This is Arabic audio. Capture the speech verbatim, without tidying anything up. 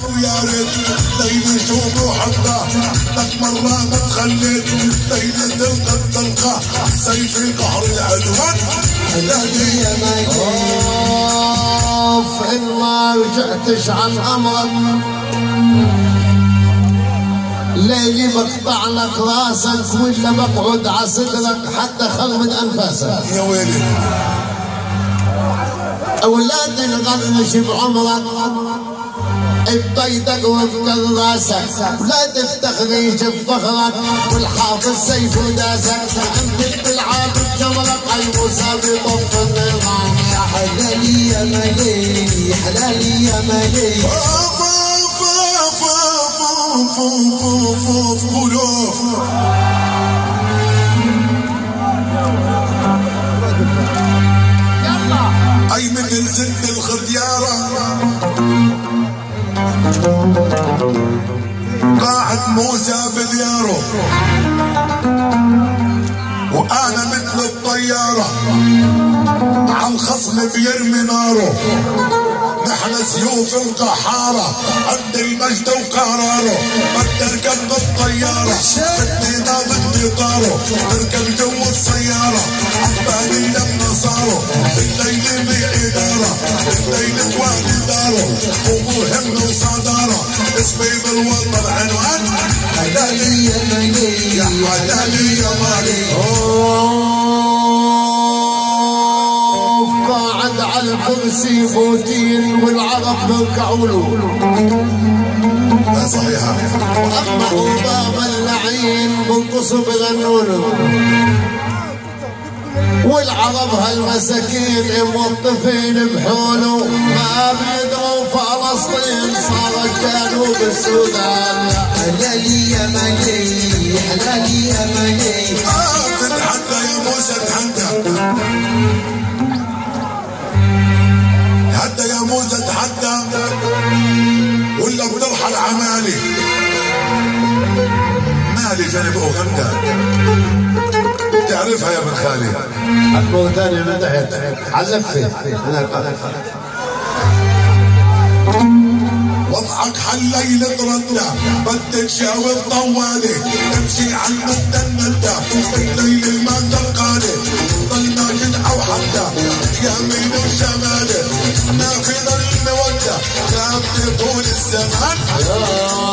ويا ريت ليلة شوف وحبها لك مرة ما تخليت ليلة تلقى تلقى سيفي قهر العدوان هلالي يا مجيد اوف ان ما رجعتش عن امرك ليلي بقطع لك راسك ولا بقعد على صدرك حتى خل من انفاسك يا ويلي. اولاد الغرش بعمرك بطيدك وفكر راسك ولا تفتخريش بفخرك والحافظ سيف وداسك انت بتلعب بجمرك الموسى بطف النظام يا حلالي يا ملي حلالي يا ملي اي مثل ست الخديارة قاعد موسى بدياره وانا مثل الطيارة عالخصم بيرمي ناره نحن سيوف القحارة عند المجد وقراره بدي اركب بالطيارة بدي نابض بطاره تركب جو السيارة عبالي لما صاروا بالليل بإدارة بالليل توالي داره ومهم وصدارة اسمي بالوطن عنوان حلالي يا ملي يا حلالي يا مالي قاعد على الكرسي بوتين والعرب بركعوا له لا صحيحة واما اوباما اللعين بالقصب غنوا له والعرب هالمساكين موظفين بحوله ما بيدروا فلسطين صارت جنوب السودان حلالي يا ملي حلالي يا ملي آه تتحدى يا موسى تحدى تحدى يا موسى تحدى ولا بترحل عمالي مالي جنب اوغندا تعرفها يا ابن خالي الموريتانيا من تحت علفت وضعك حليل تردى بدك شاور طوالي تمشي على المدى المدى الليل ما تلقاني ضل ماجد او حتى يمين وشمالي ما في ظل مودة لا في طول الزمان